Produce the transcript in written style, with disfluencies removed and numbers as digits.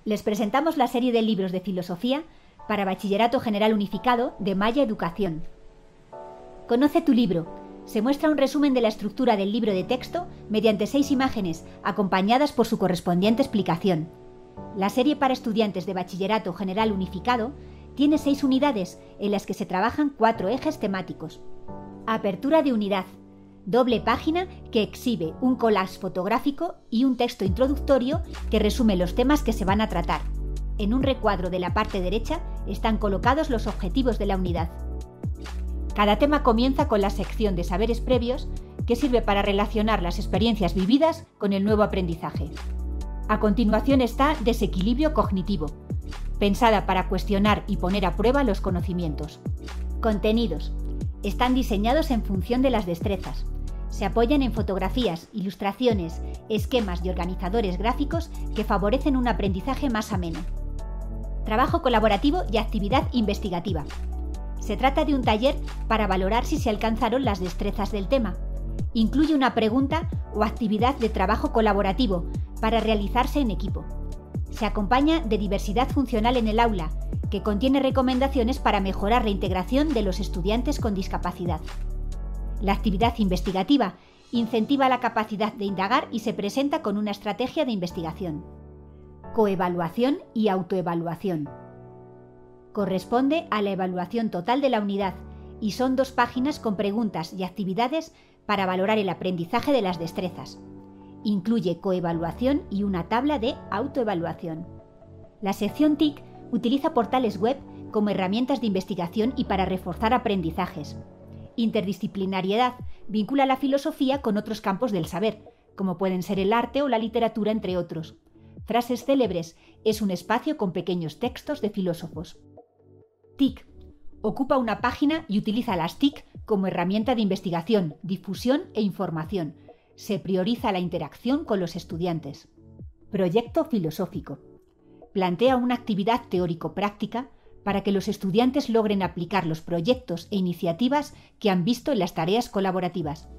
Les presentamos la serie de libros de filosofía para Bachillerato General Unificado de Maya Educación. Conoce tu libro. Se muestra un resumen de la estructura del libro de texto mediante 6 imágenes, acompañadas por su correspondiente explicación. La serie para estudiantes de Bachillerato General Unificado tiene 6 unidades en las que se trabajan 4 ejes temáticos. Apertura de unidad. Doble página que exhibe un collage fotográfico y un texto introductorio que resume los temas que se van a tratar. En un recuadro de la parte derecha están colocados los objetivos de la unidad. Cada tema comienza con la sección de saberes previos, que sirve para relacionar las experiencias vividas con el nuevo aprendizaje. A continuación está desequilibrio cognitivo, pensada para cuestionar y poner a prueba los conocimientos. Contenidos. Están diseñados en función de las destrezas. Se apoyan en fotografías, ilustraciones, esquemas y organizadores gráficos que favorecen un aprendizaje más ameno. Trabajo colaborativo y actividad investigativa. Se trata de un taller para valorar si se alcanzaron las destrezas del tema. Incluye una pregunta o actividad de trabajo colaborativo para realizarse en equipo. Se acompaña de diversidad funcional en el aula, que contiene recomendaciones para mejorar la integración de los estudiantes con discapacidad. La actividad investigativa incentiva la capacidad de indagar y se presenta con una estrategia de investigación. Coevaluación y autoevaluación. Corresponde a la evaluación total de la unidad y son 2 páginas con preguntas y actividades para valorar el aprendizaje de las destrezas. Incluye coevaluación y una tabla de autoevaluación. La sección TIC utiliza portales web como herramientas de investigación y para reforzar aprendizajes. Interdisciplinariedad vincula la filosofía con otros campos del saber, como pueden ser el arte o la literatura, entre otros. Frases célebres es un espacio con pequeños textos de filósofos. TIC. Ocupa una página y utiliza las TIC como herramienta de investigación, difusión e información. Se prioriza la interacción con los estudiantes. Proyecto filosófico. Plantea una actividad teórico-práctica para que los estudiantes logren aplicar los proyectos e iniciativas que han visto en las tareas colaborativas.